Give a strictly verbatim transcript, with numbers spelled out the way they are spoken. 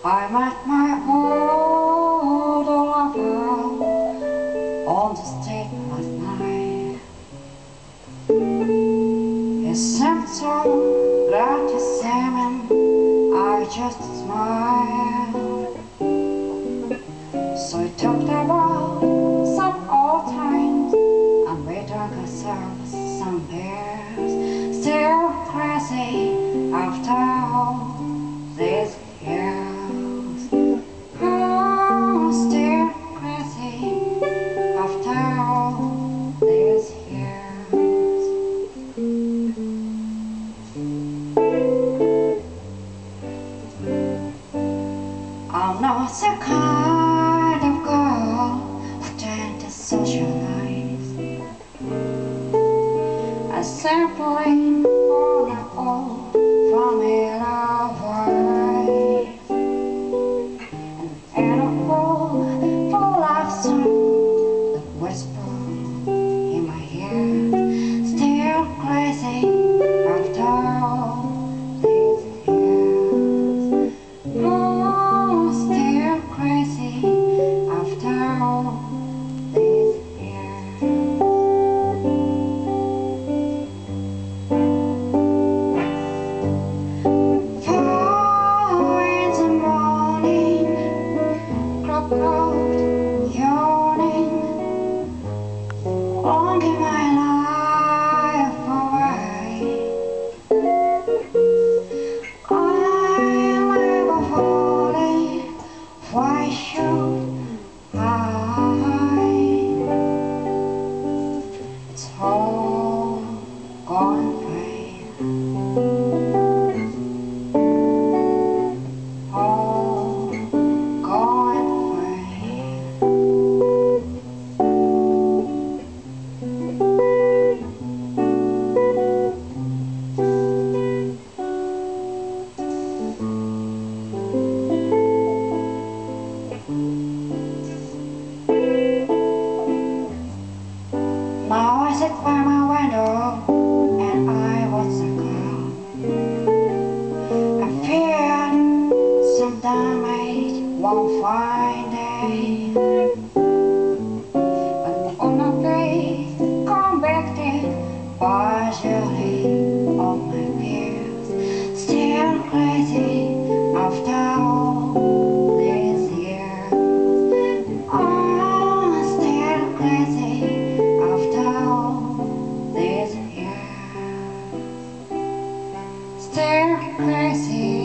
I met my old lover on the street last night. He seemed so glad to see me, I just smiled. So we talked about some old times, and we drank ourselves some beers. Still crazy after all these years. Oh, still crazy after all these years. I'm not the kind of girl who tend to socialize. I simply wanna old familiar voice, and in a world full of sound that whisper in my ear. Still crazy after all these years. Oh, still crazy after all these years. Four in the morning, crop out yawning, longing my life away. I never falling, why should I? It's all gone fade, all gone fade. Now I sit by my window and I watch the girl. I fear some damage one fine day, but wanna be convicted partially of my peers. Still crazy after all these years. Oh, still crazy after all these years. Still crazy